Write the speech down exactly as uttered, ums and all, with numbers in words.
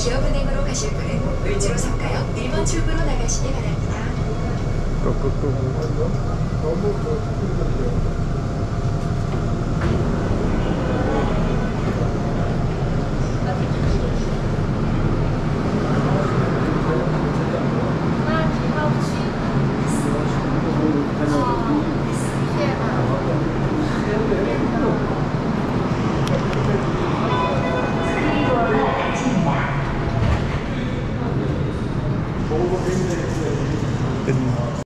기업은행으로 가실 분은 을지로 삼가역 일 번 출구로 나가시기 바랍니다. 끄끄끄.